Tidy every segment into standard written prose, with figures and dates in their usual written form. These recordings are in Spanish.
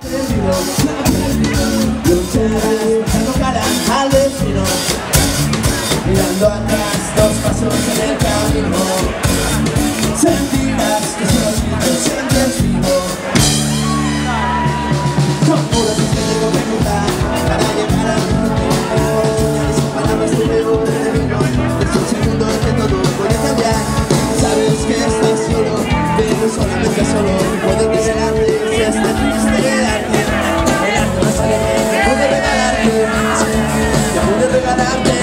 al destino, mirando atrás, 2 pasos en el camino. Sentirás que solo si te sientes vivo. Son puros que tengo que cruzar para llegar al objetivo. Señales y palabras que veo de vino. Es un segundo en que todo puede cambiar. Sabes que estás solo, pero solamente solo. Puede que el arte sea este triste arte. El arte no es alegre, que puede regalarte. Que puede regalarte.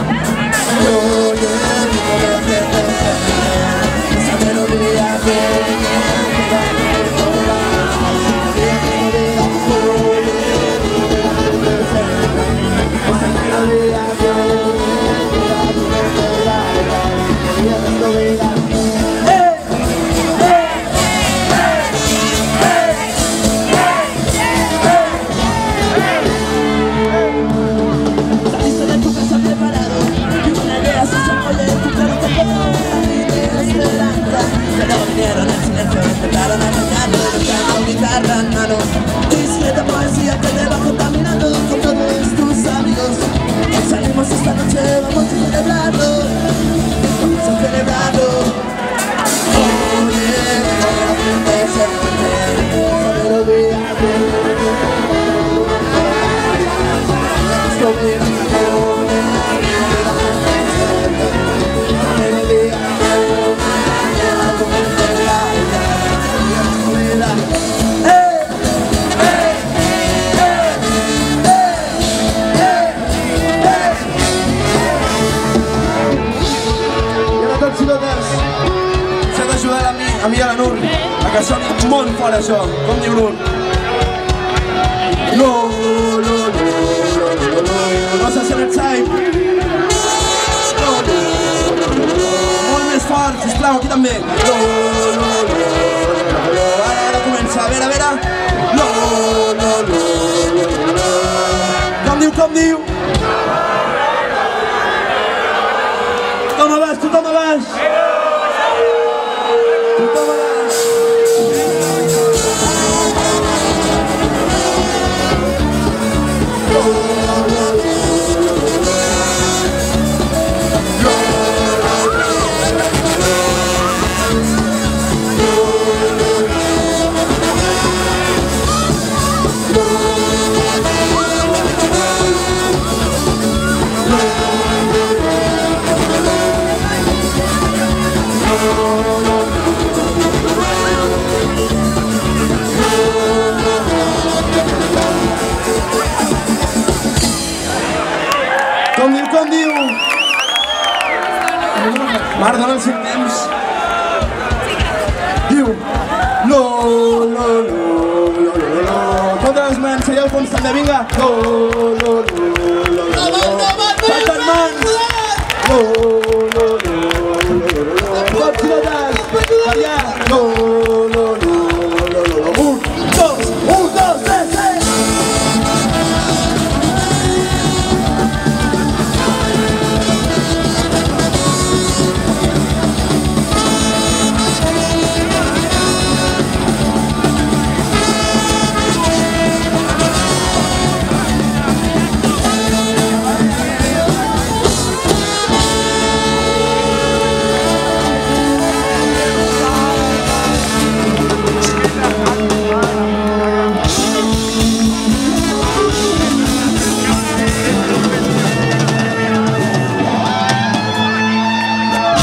Discreta poesía que te va contaminando con todos tus amigos. Salimos esta noche, vamos a celebrarlo. Vamos a celebrarlo. Oye, la gente se muere. Saber olvidarte. S'ha d'ajudar a mi i a la Nur a que soni molt fort això. Com diu Nur? No, no, no, no, no, no. No se sent el xai. No, no, no, no, no. Molt més fort, sisplau, aquí també. No, no, no, no, no. Ara comença, a veure, a veure. No, no, no, no, no. Com diu, com diu? Tothom a baix, tothom a baix. Com diu? Marc, dona'm 5 temps. Diu no, no, no, no, no, no. Contra les mans, allà al fons també, vinga. No, no, no, no, no. Falten mans. No, no, no, no, no. Pot pilotes, allà. No, no, no, no, no. 1, 2, 3, 4.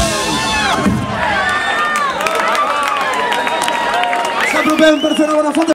Per fer una bona foto.